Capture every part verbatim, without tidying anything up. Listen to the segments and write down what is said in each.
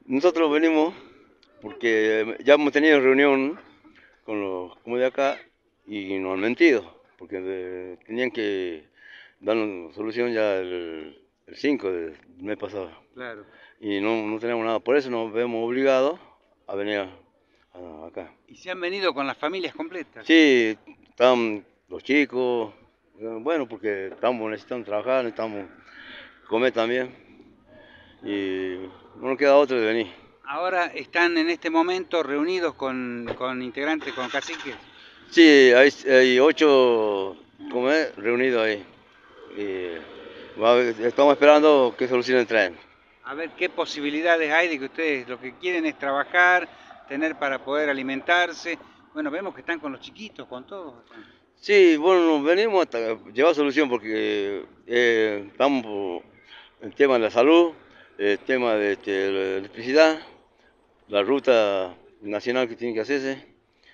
Nosotros venimos porque ya hemos tenido reunión con los como de acá y nos han mentido, porque de- tenían que darnos solución ya el, el cinco del mes pasado. Claro. Y no, no tenemos nada, por eso nos vemos obligados a venir a- a- acá. ¿Y se han venido con las familias completas? Sí, están los chicos, eh, bueno, porque estamos necesitando trabajar, necesitamos comer también y no nos queda otro de venir. Ahora están en este momento reunidos con, con integrantes, con caciques. Sí, hay, hay ocho como es, reunidos ahí. Y va a ver, estamos esperando qué soluciones traen. A ver qué posibilidades hay de que ustedes lo que quieren es trabajar, tener para poder alimentarse. Bueno, vemos que están con los chiquitos, con todos. Sí, bueno, nos venimos hasta llevar solución porque eh, estamos por el tema de la salud, el tema de este, la electricidad, la ruta nacional que tiene que hacerse.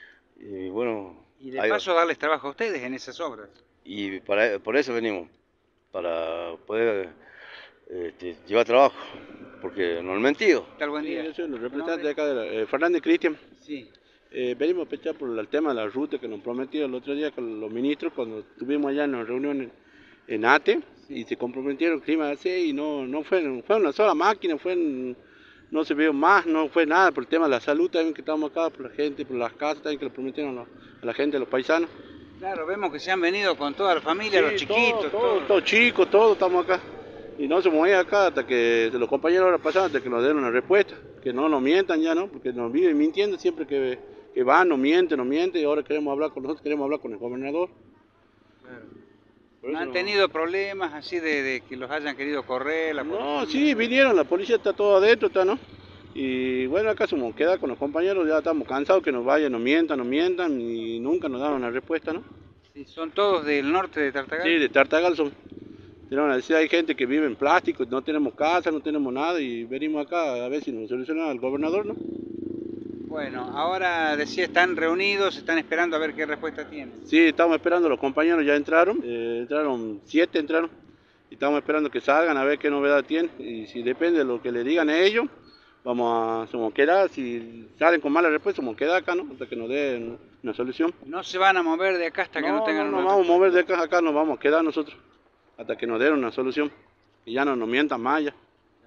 Y bueno, Y de ahí va. paso darles trabajo a ustedes en esas obras. Y para, por eso venimos, para poder este, llevar trabajo, porque nos han mentido. ¿Qué tal? Buen Sí, día. yo soy el ¿Tu representante nombre? de acá, de la, eh, Fernández Cristian. Sí. Eh, venimos a pechar por el tema de la ruta que nos prometió el otro día con los ministros cuando estuvimos allá en la reunión en, en ATE y se comprometieron que iban a hacer y no, no fue, fue una sola máquina, fue en- no se vio más, no fue nada por el tema de la salud también que estamos acá, por la gente, por las casas también que le prometieron a, los- a la gente, a los paisanos. Claro, vemos que se han venido con toda la familia, los Sí, chiquitos, todo, todo. todo, todo chicos, todos estamos acá. Y no se movía acá hasta que los compañeros ahora pasaron, hasta que nos den una respuesta. Que no nos mientan ya, ¿no? Porque nos viven mintiendo siempre que, que van, nos mienten, nos mienten. Y ahora queremos hablar con nosotros, queremos hablar con el gobernador. Claro. Por ¿No eso han no- tenido problemas así de, de que los hayan querido correr? La No, policía? sí, vinieron, la policía está todo adentro, está, ¿no? Y bueno, acá somos queda con los compañeros, ya estamos cansados que nos vayan, nos mientan, nos mientan y nunca nos dan una respuesta, ¿no? Sí, ¿son todos del norte de Tartagal? Sí, de Tartagal son. Tenemos una necesidad, hay gente que vive en plástico, no tenemos casa, no tenemos nada y venimos acá a ver si nos soluciona el gobernador, ¿no? Bueno, ahora decía, están reunidos, están esperando a ver qué respuesta tienen. Sí, estamos esperando, los compañeros ya entraron, eh, entraron, siete entraron, y estamos esperando que salgan a ver qué novedad tienen, y si depende de lo que le digan a ellos, vamos a, se vamos a quedar, si salen con mala respuesta, vamos a quedar acá, ¿no? Hasta que nos den una solución. No se van a mover de acá hasta que no No, tengan no, una nos vamos a mover de respuesta. acá, acá nos vamos a quedar nosotros, hasta que nos den una solución, y ya no nos mientan más ya.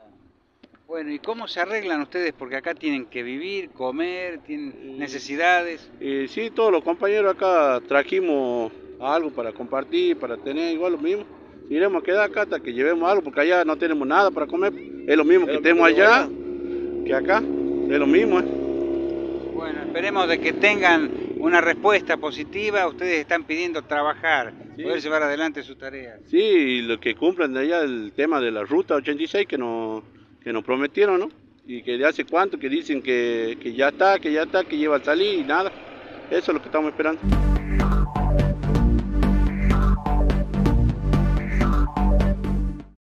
Bueno, ¿y cómo se arreglan ustedes? Porque acá tienen que vivir, comer, tienen necesidades. Y sí, todos los compañeros acá trajimos algo para compartir, para tener igual lo mismo. Iremos a quedar acá hasta que llevemos algo, porque allá no tenemos nada para comer. Es lo mismo que tenemos allá que acá, es lo mismo. ¿eh? Bueno, esperemos de que tengan una respuesta positiva. Ustedes están pidiendo trabajar, Sí. poder llevar adelante sus tareas. Sí, y lo que cumplan de allá el tema de la ruta ochenta y seis que nos, que nos prometieron, ¿no? Y que de hace cuánto que dicen que, que ya está, que ya está, que lleva a salir y nada. Eso es lo que estamos esperando.